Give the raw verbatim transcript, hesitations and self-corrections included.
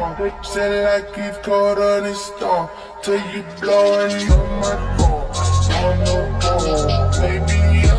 car. Said like it's colder than star. Till you blowing on my car. On the ball, baby.